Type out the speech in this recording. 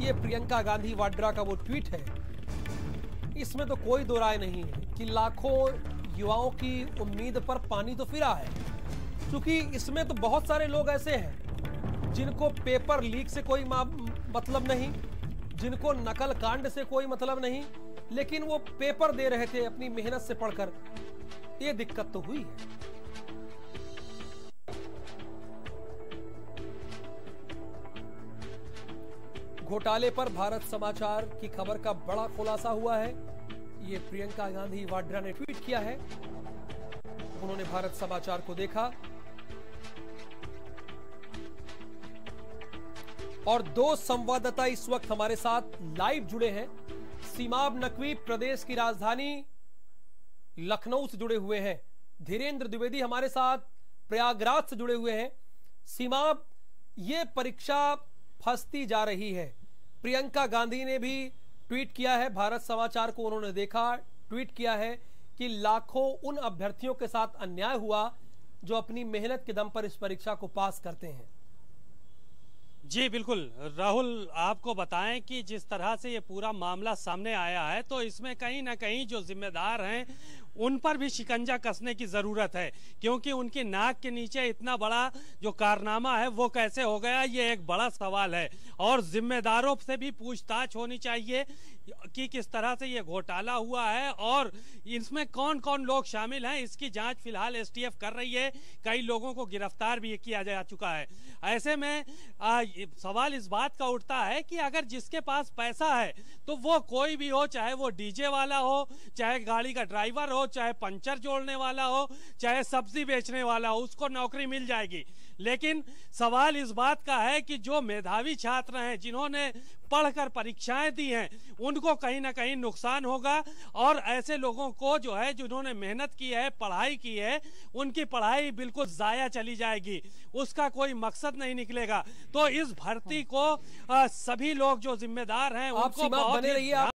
ये प्रियंका गांधी वाड्रा का वो ट्वीट है। इसमें तो कोई दो राय नहीं है कि लाखों युवाओं की उम्मीद पर पानी तो फिरा है, क्योंकि इसमें तो बहुत सारे लोग ऐसे हैं जिनको पेपर लीक से कोई मतलब नहीं, जिनको नकल कांड से कोई मतलब नहीं, लेकिन वो पेपर दे रहे थे अपनी मेहनत से पढ़कर। ये दिक्कत तो हुई है। घोटाले पर भारत समाचार की खबर का बड़ा खुलासा हुआ है। ये प्रियंका गांधी वाड्रा ने ट्वीट किया है। उन्होंने भारत समाचार को देखा और दो संवाददाता इस वक्त हमारे साथ लाइव जुड़े हैं। सीमाब नकवी प्रदेश की राजधानी लखनऊ से जुड़े हुए हैं। धीरेन्द्र द्विवेदी हमारे साथ प्रयागराज से जुड़े हुए हैं। सीमाब, ये परीक्षा फंसती जा रही है। प्रियंका गांधी ने भी ट्वीट किया है, भारत समाचार को उन्होंने देखा, ट्वीट किया है कि लाखों उन अभ्यर्थियों के साथ अन्याय हुआ जो अपनी मेहनत के दम पर इस परीक्षा को पास करते हैं। जी बिल्कुल राहुल, आपको बताएं कि जिस तरह से ये पूरा मामला सामने आया है तो इसमें कहीं ना कहीं जो जिम्मेदार हैं उन पर भी शिकंजा कसने की जरूरत है, क्योंकि उनकी नाक के नीचे इतना बड़ा जो कारनामा है वो कैसे हो गया, ये एक बड़ा सवाल है। और जिम्मेदारों से भी पूछताछ होनी चाहिए कि किस तरह से ये घोटाला हुआ है और इसमें कौन कौन लोग शामिल हैं। इसकी जांच फिलहाल एसटीएफ कर रही है। कई लोगों को गिरफ्तार भी किया जा चुका है। ऐसे में सवाल इस बात का उठता है कि अगर जिसके पास पैसा है तो वो कोई भी हो, चाहे वो डीजे वाला हो, चाहे गाड़ी का ड्राइवर हो, चाहे पंचर जोड़ने वाला हो, चाहे सब्जी बेचने वाला हो, उसको नौकरी मिल जाएगी। लेकिन सवाल इस बात का है कि जो मेधावी छात्र हैं, जिन्होंने पढ़कर परीक्षाएं दी हैं, उनको कहीं ना कहीं नुकसान होगा और ऐसे लोगों को जो है जिन्होंने मेहनत की है, पढ़ाई की है, उनकी पढ़ाई बिल्कुल जाया चली जाएगी, उसका कोई मकसद नहीं निकलेगा। तो इस भर्ती को सभी लोग जो जिम्मेदार हैं उनको बहुत